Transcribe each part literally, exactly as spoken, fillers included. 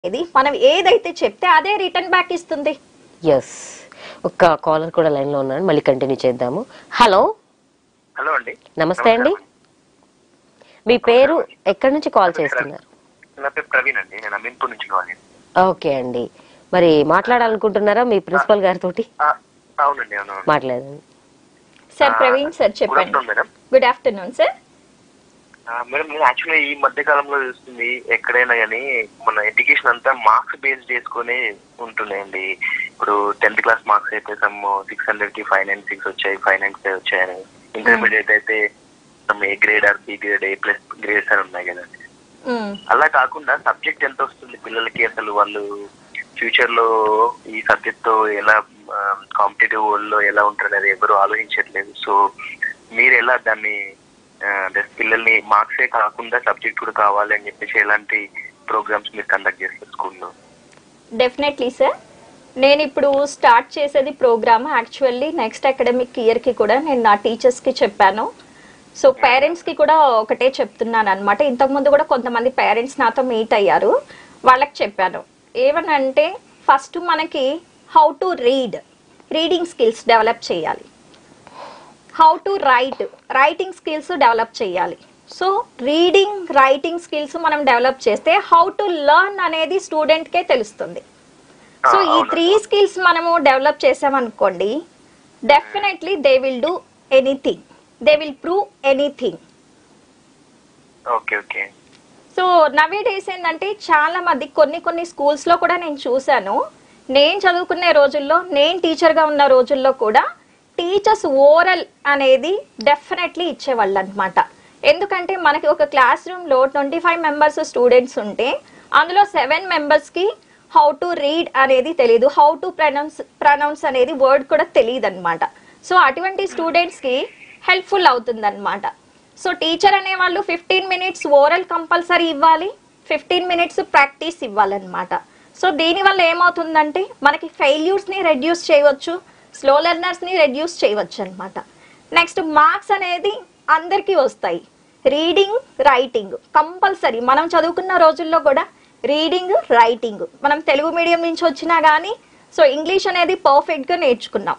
ఇది మనం ఏదైతే చెప్తే అదే రిటర్న్ బ్యాక్ ఇస్తుంది. ఎస్, ఒక కాలర్ కూడా లైన్ లో ఉన్నాడు, మళ్ళీ కంటిన్యూ చేద్దాము. హలో హలో అండి, నమస్తే అండి. మీ పేరు, ఎక్కడి నుంచి కాల్ చేస్తున్నారు? నా పేరు ప్రవీణ్ అండి, నేను అమీన్పూర్ నుంచి కాల్ చేస్తున్నాను. ఓకే అండి, మరి మాట్లాడాలనుకుంటున్నారా మీ ప్రిన్సిపల్ గారితో? అవునండి, అవును. మాట్లాడండి సార్. ప్రవీణ్ సార్ చెప్పండి. Madam, good afternoon sir. Madam, నేను యాక్చువల్గా ఈ మధ్య కాలంలో చూస్తుంది ఎక్కడైనా కానీ మన ఎడ్యుకేషన్ అంతా మార్క్స్ బేస్ చేసుకుని ఉంటున్నాయండి. ఇప్పుడు టెన్త్ క్లాస్ మార్క్స్ అయితే సమ్ సిక్స్ హండ్రెడ్ కి ఫైవ్ నైన్ సిక్స్ వచ్చాయి, ఫైవ్ నైన్ ఫైవ్ వచ్చాయని. ఇంటర్మీడియట్ అయితే some A grade or B grade, A plus grades అని ఉన్నాయి కదండి. అలా కాకుండా సబ్జెక్ట్ ఎంత వస్తుంది పిల్లలకి, అసలు వాళ్ళు ఫ్యూచర్ లో ఈ సబ్జెక్ట్ తో ఎలా కాంపిటేటివ్ వరల్డ్ లో ఎలా ఉంటారు అనేది ఎవరు ఆలోచించట్లేదు. సో మీరు ఎలా దాన్ని పిల్లల్ని మార్క్సే కాకుండా సబ్జెక్ట్ కూడా కావాలి అని చెప్పేసి ఎలాంటి ప్రోగ్రామ్స్ మీరు కండక్ట్ చేస్తారు స్కూల్లో? Definitely sir. నేను ఇప్పుడు స్టార్ట్ చేసేది program actually next academic year కి కూడా నేను నా టీచర్స్ కి చెప్పాను. సో పేరెంట్స్ కి కూడా ఒకటే చెప్తున్నాను అనమాట. ఇంతకుముందు కూడా కొంతమంది పేరెంట్స్ నాతో మీట్ అయ్యారు, వాళ్ళకి చెప్పాను ఏమనంటే ఫస్ట్ మనకి how to read, reading skills develop చేయాలి. How to write, writing skills develop చేయాలి. సో రీడింగ్ రైటింగ్ స్కిల్స్ మనం డెవలప్ చేస్తే హౌ టు లెర్న్ అనేది స్టూడెంట్కే తెలుస్తుంది. సో ఈ త్రీ స్కిల్స్ మనము డెవలప్ చేసామనుకోండి, definitely they will do anything, they will prove anything. Okay okay. So nowadays ఏంటంటే చాలా మంది కొన్ని కొన్ని స్కూల్స్ లో కూడా నేను చూశాను. నేను చదువుకునే రోజుల్లో, నేను టీచర్గా ఉన్న రోజుల్లో కూడా టీచర్స్ ఓరల్ అనేది డెఫినెట్లీ ఇచ్చేవాళ్ళు అనమాట. ఎందుకంటే మనకి ఒక క్లాస్ రూమ్లో ట్వంటీ ఫైవ్ మెంబర్స్ స్టూడెంట్స్ ఉంటే అందులో సెవెన్ మెంబర్స్కి హౌ టు రీడ్ అనేది తెలియదు, హౌ టు ప్రనౌన్స్ ప్రనౌన్స్ అనేది వర్డ్ కూడా తెలియదు అనమాట. సో అటువంటి స్టూడెంట్స్కి హెల్ప్ఫుల్ అవుతుంది అనమాట. సో టీచర్ అనేవాళ్ళు ఫిఫ్టీన్ మినిట్స్ ఓరల్ కంపల్సరీ ఇవ్వాలి, ఫిఫ్టీన్ మినిట్స్ ప్రాక్టీస్ ఇవ్వాలన్నమాట. సో దీనివల్ల ఏమవుతుందంటే మనకి ఫెయిల్యూర్స్ని రెడ్యూస్ చేయవచ్చు, స్లో లెర్నర్స్ని రెడ్యూస్ చేయవచ్చు అనమాట. నెక్స్ట్ మార్క్స్ అనేది అందరికీ వస్తాయి. Reading writing compulsory. మనం చదువుకున్న రోజుల్లో కూడా రీడింగ్ రైటింగ్ మనం తెలుగు మీడియం నుంచి వచ్చినా కానీ సో ఇంగ్లీష్ అనేది పర్ఫెక్ట్గా నేర్చుకున్నాం.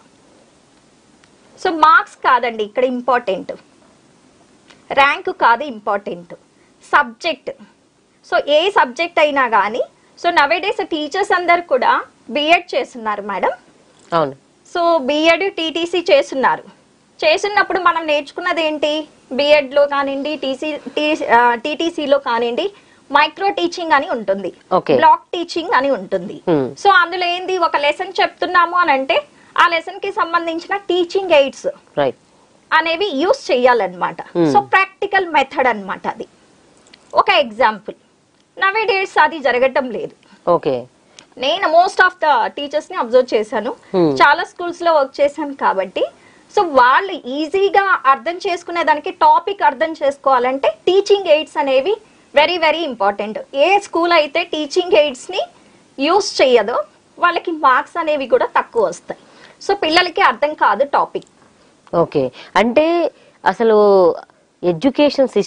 సో మార్క్స్ కాదండి ఇక్కడ ఇంపార్టెంట్, ర్యాంక్ కాదు ఇంపార్టెంట్, సబ్జెక్ట్. సో ఏ సబ్జెక్ట్ అయినా కానీ సో నవేడేస్ టీచర్స్ అందరు కూడా బిఎడ్ చేస్తున్నారు మేడం. అవును. సో బిఎడ్ టీటీసీ చేస్తున్నారు. చేస్తున్నప్పుడు మనం నేర్చుకున్నది ఏంటి, బిఎడ్లో కానివ్వండి, టీసీ టీటీసీలో కానివ్వండి మైక్రో టీచింగ్ అని ఉంటుంది, బ్లాక్ టీచింగ్ అని ఉంటుంది. సో అందులో ఏంది, ఒక లెసన్ చెప్తున్నాము అని అంటే ఆ లెసన్ కి సంబంధించిన టీచింగ్ ఎయిడ్స్ అనేవి యూస్ చేయాలన్నమాట. సో ప్రాక్టికల్ మెథడ్ అన్నమాట అది. ఒక ఎగ్జాంపుల్, నవే డేస్ అది జరగటం లేదు. ఓకే. నేను మోస్ట్ ఆఫ్ ద టీచర్స్ ని అబ్జర్వ్ చేశాను, చాలా స్కూల్స్ లో వర్క్ చేశాను కాబట్టి. సో వాళ్ళు ఈజీగా అర్థం చేసుకునే దానికి టాపిక్ అర్థం చేసుకోవాలంటే టీచింగ్ ఎయిడ్స్ అనేవి వెరీ వెరీ ఇంపార్టెంట్. ఏ స్కూల్ అయితే టీచింగ్ ఎయిడ్స్ ని యూస్ చేయదో వాళ్ళకి మార్క్స్ అనేవి కూడా తక్కువ వస్తాయి. సో పిల్లలకి అర్థం కాదు టాపిక్. ఓకే, అంటే అసలు ఎడ్యుకేషన్